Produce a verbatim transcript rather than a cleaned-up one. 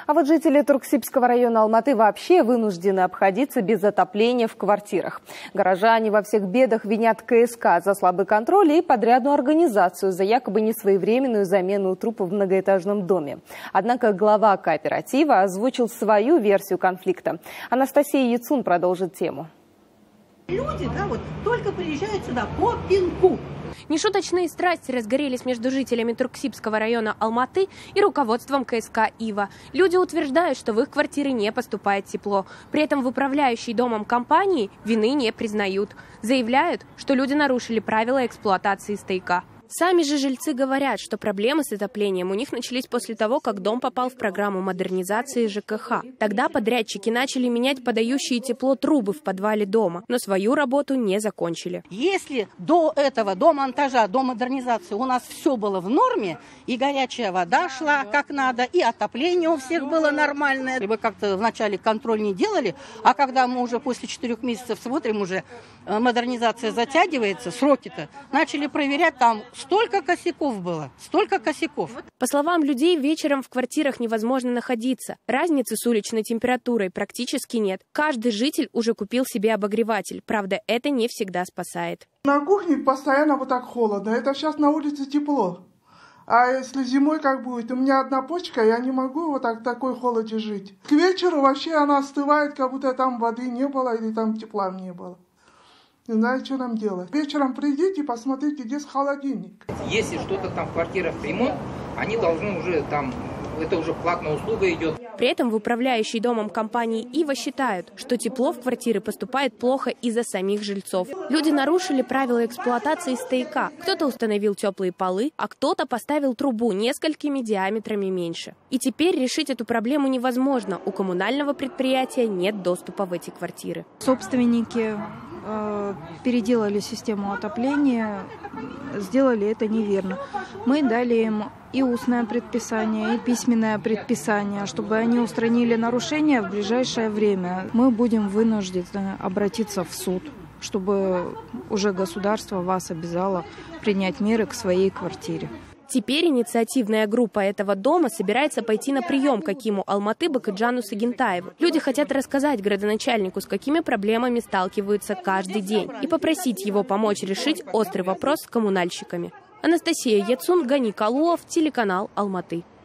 А вот жители Турксибского района Алматы вообще вынуждены обходиться без отопления в квартирах. Горожане во всех бедах винят ка эс ка за слабый контроль и подрядную организацию за якобы несвоевременную замену трупа в многоэтажном доме. Однако глава кооператива озвучил свою версию конфликта. Анастасия Яцун продолжит тему. Люди, да, вот только приезжают сюда по пинку. Нешуточные страсти разгорелись между жителями Турксибского района Алматы и руководством ка эс ка «Ива». Люди утверждают, что в их квартиры не поступает тепло. При этом в управляющей домом компании вины не признают. Заявляют, что люди нарушили правила эксплуатации стояка. Сами же жильцы говорят, что проблемы с отоплением у них начались после того, как дом попал в программу модернизации жэ ка ха. Тогда подрядчики начали менять подающие тепло трубы в подвале дома, но свою работу не закончили. Если до этого, до монтажа, до модернизации у нас все было в норме, и горячая вода шла как надо, и отопление у всех было нормальное. Мы как-то вначале контроль не делали, а когда мы уже после четырех месяцев смотрим, уже модернизация затягивается, сроки-то, начали проверять, там столько косяков было, столько косяков. По словам людей, вечером в квартирах невозможно находиться. Разницы с уличной температурой практически нет. Каждый житель уже купил себе обогреватель. Правда, это не всегда спасает. На кухне постоянно вот так холодно. Это сейчас на улице тепло. А если зимой как будет? У меня одна почка, я не могу вот так в такой холоде жить. К вечеру вообще она остывает, как будто там воды не было или там тепла не было. Не знаю, что нам делать. Вечером придите и посмотрите, где холодильник. Если что-то там в квартирах ремонт, они должны уже там, это уже платная услуга идет. При этом в управляющей домом компании «Ива» считают, что тепло в квартиры поступает плохо из-за самих жильцов. Люди нарушили правила эксплуатации стояка. Кто-то установил теплые полы, а кто-то поставил трубу несколькими диаметрами меньше. И теперь решить эту проблему невозможно. У коммунального предприятия нет доступа в эти квартиры. Собственники переделали систему отопления, сделали это неверно. Мы дали им и устное предписание, и письменное предписание, чтобы они устранили нарушения в ближайшее время. Мы будем вынуждены обратиться в суд, чтобы уже государство вас обязало принять меры к своей квартире. Теперь инициативная группа этого дома собирается пойти на прием к акиму Алматы Бакытжану Сагентаеву. Люди хотят рассказать градоначальнику, с какими проблемами сталкиваются каждый день, и попросить его помочь решить острый вопрос с коммунальщиками. Анастасия Яцун, Гани Калуов, телеканал Алматы.